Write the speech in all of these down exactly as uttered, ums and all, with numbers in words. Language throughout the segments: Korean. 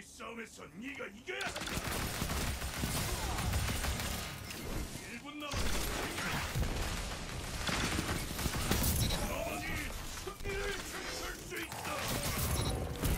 이 싸움에서 네가 이겨야 한다. 일 분 남았다. 너만이 승리를 쟁취할 수 있다.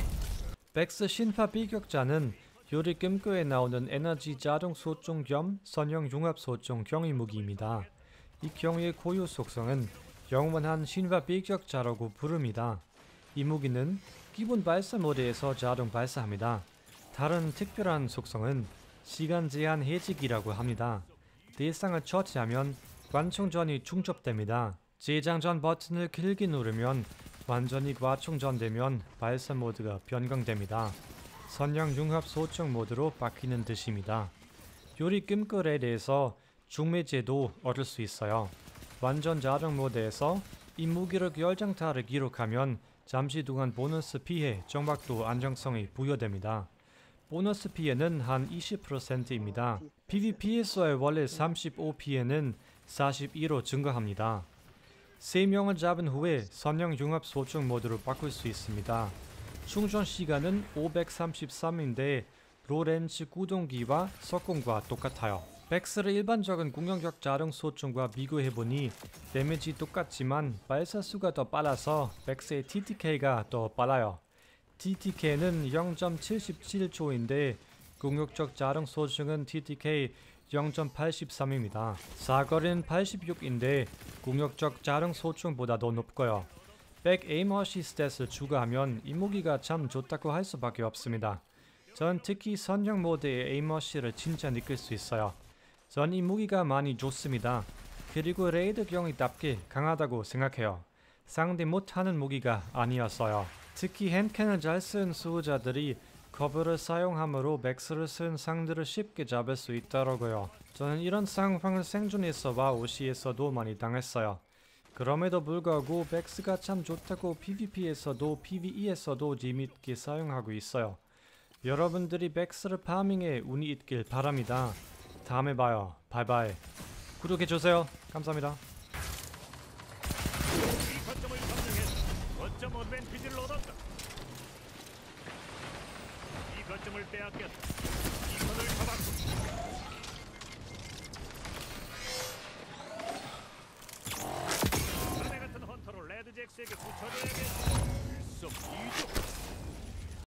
백스 신파 비격자는 요리 낌교에 나오는 에너지 자동 소총 겸 선형 융합 소총 경위 무기입니다. 이 경위의 고유 속성은 영원한 신파 비격자라고 부릅니다. 이 무기는 기본 발사 모드에서 자동 발사합니다. 다른 특별한 속성은 시간 제한 해지기라고 합니다. 대상을 처치하면 관총전이 중첩됩니다. 재장전 버튼을 길게 누르면 완전히 과충전되면 발사 모드가 변경됩니다. 선형 융합 소총 모드로 바뀌는 뜻입니다. 요리 낌끌에 대해서 중매제도 얻을 수 있어요. 완전 자동 모드에서 이 무기력 열장타를 기록하면 잠시 동안 보너스 피해, 정박도 안정성이 부여됩니다. 보너스 피해는 한 이십 퍼센트입니다. 피브이피에서의 원래 삼십오 피해는 사십이로 증가합니다. 세 명을 잡은 후에 선형 융합 소총 모드로 바꿀 수 있습니다. 충전 시간은 오백삼십삼인데 로렌츠 구동기와 석공과 똑같아요. 백스의 일반적인 공격력 자동 소총과 비교해보니 데미지 똑같지만 발사수가 더 빨라서 백스의 티티케이가 더 빨라요. 티티케이는 영 점 칠칠 초인데 공격적 자동 소총은 티티케이 영 점 팔삼입니다. 사거리는 팔십육인데 공격적 자동 소총보다 더 높고요. 백 에임어시 스탯을 추가하면 이 무기가 참 좋다고 할 수밖에 없습니다. 전 특히 선형 모드의 에임어시를 진짜 느낄 수 있어요. 전 이 무기가 많이 좋습니다. 그리고 레이드 경위답게 강하다고 생각해요. 상대 못하는 무기가 아니었어요. 특히 핸캔을 잘 쓴 수호자들이 커브를 사용함으로 백스를 쓴 상대를 쉽게 잡을 수 있더라고요. 저는 이런 상황을 생존에서와 오시에서도 많이 당했어요. 그럼에도 불구하고 백스가 참 좋다고 피브이피에서도 피브이이에서도 재밌게 사용하고 있어요. 여러분들이 백스를 파밍에 운이 있길 바랍니다. 다음에 봐요. 바이바이. 구독해주세요. 감사합니다. 이 거점을 점령해서 거점 어드밴티지를 얻었다. 이 거점을 빼앗겼다. 이 선을 잡았고. 자네 같은 헌터로 레드 잭스에게 붙여줘야겠다. 일석이조.